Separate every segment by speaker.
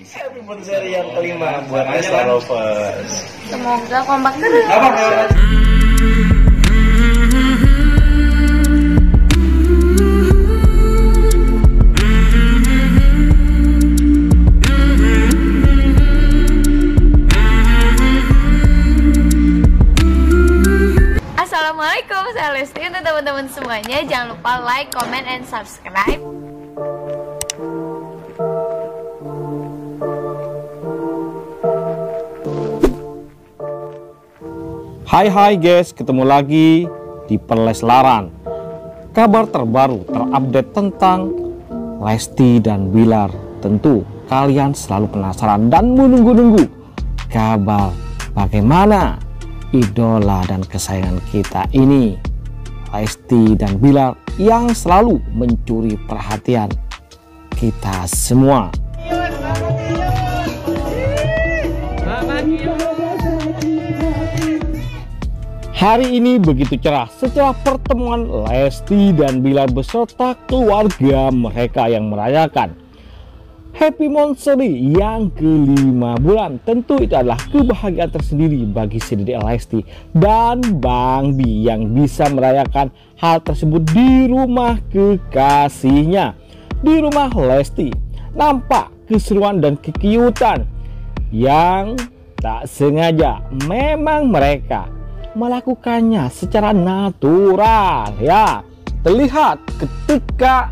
Speaker 1: Happy anniversary yang kelima buat Leslar Lovers.
Speaker 2: Semoga kompak terus. Assalamualaikum, saya Lesti. Untuk teman-teman semuanya, jangan lupa like, comment, and subscribe.
Speaker 3: Hai guys, ketemu lagi di Perleslaran. Kabar terbaru terupdate tentang Lesti dan Bilar. Tentu kalian selalu penasaran dan menunggu-nunggu kabar bagaimana idola dan kesayangan kita ini, Lesti dan Bilar, yang selalu mencuri perhatian kita semua. Hari ini begitu cerah setelah pertemuan Lesti dan Bilar beserta keluarga mereka yang merayakan Happy Monthsary yang ke-5 bulan. Tentu itu adalah kebahagiaan tersendiri bagi si Dedek Lesti dan Bang Bi yang bisa merayakan hal tersebut di rumah kekasihnya. Di rumah Lesti nampak keseruan dan kekiutan yang tak sengaja memang mereka melakukannya secara natural, ya. Terlihat ketika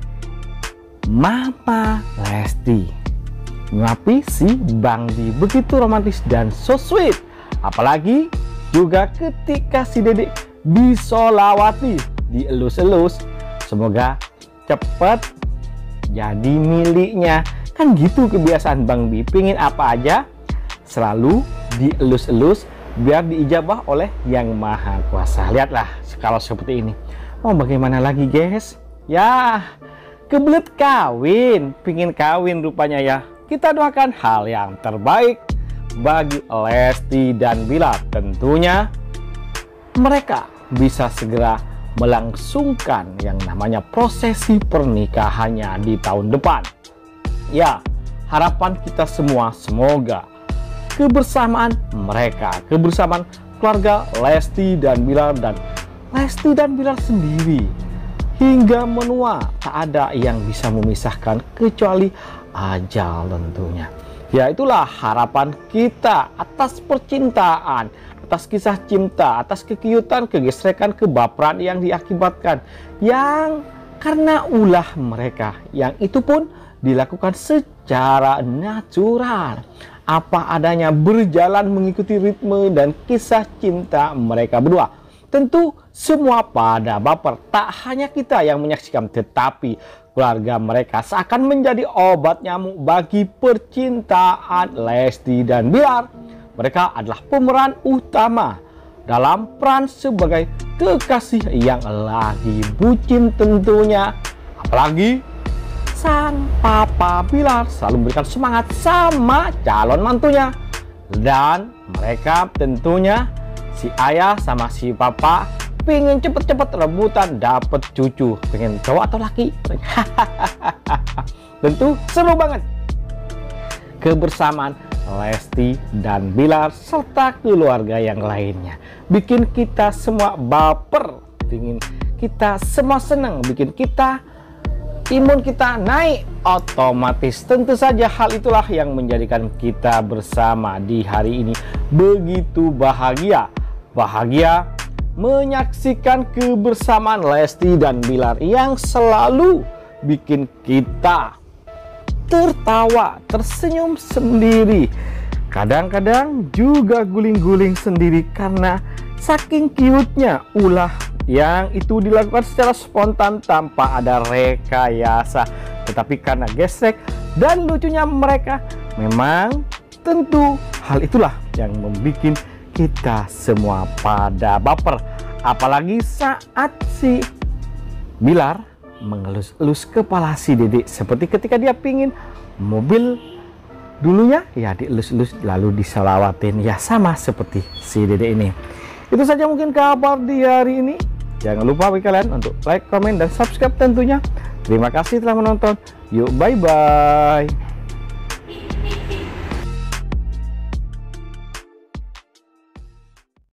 Speaker 3: Mama Lesti ngapi si Bang Bi begitu romantis dan so sweet. Apalagi juga ketika si Dedek disolawati, dielus-elus, semoga cepat jadi miliknya. Kan gitu kebiasaan Bang Bi, pingin apa aja selalu dielus-elus biar diijabah oleh Yang Maha Kuasa. Lihatlah kalau seperti ini. Mau bagaimana lagi guys? Ya, kebelet kawin, pingin kawin rupanya ya. Kita doakan hal yang terbaik bagi Lesti dan Bilar. Tentunya mereka bisa segera melangsungkan yang namanya prosesi pernikahannya di tahun depan. Ya, harapan kita semua semoga kebersamaan mereka, kebersamaan keluarga Lesti dan Bilar dan Lesti dan Bilar sendiri hingga menua, tak ada yang bisa memisahkan kecuali ajal tentunya. Ya, itulah harapan kita atas percintaan, atas kisah cinta, atas kekiutan, kegesrekan, kebaperan yang diakibatkan yang karena ulah mereka, yang itu pun dilakukan secara natural, apa adanya, berjalan mengikuti ritme dan kisah cinta mereka berdua. Tentu semua pada baper, tak hanya kita yang menyaksikan, tetapi keluarga mereka seakan menjadi obat nyamuk bagi percintaan Lesti dan Bilar. Mereka adalah pemeran utama dalam peran sebagai kekasih yang lagi bucin tentunya. Apalagi sang papa Bilar selalu memberikan semangat sama calon mantunya. Dan mereka tentunya, si ayah sama si papa, pengen cepet-cepet rebutan dapat cucu. Pengen cowok atau laki? Tentu seru banget kebersamaan Lesti dan Bilar serta keluarga yang lainnya. Bikin kita semua baper, bikin kita semua senang, bikin kita imun kita naik otomatis. Tentu saja hal itulah yang menjadikan kita bersama di hari ini begitu bahagia. Bahagia menyaksikan kebersamaan Lesti dan Bilar yang selalu bikin kita tertawa, tersenyum sendiri. Kadang-kadang juga guling-guling sendiri karena saking cute-nya ulah yang itu dilakukan secara spontan tanpa ada rekayasa. Tetapi karena gesrek dan lucunya mereka, memang tentu hal itulah yang membuat kita semua pada baper. Apalagi saat si Bilar mengelus-elus kepala si Dedek, seperti ketika dia pingin mobil dulunya, ya dielus-elus lalu diselawatin, ya sama seperti si Dedek ini. Itu saja mungkin kabar di hari ini. Jangan lupa bagi kalian untuk like, komen, dan subscribe tentunya. Terima kasih telah menonton. Yuk, bye-bye.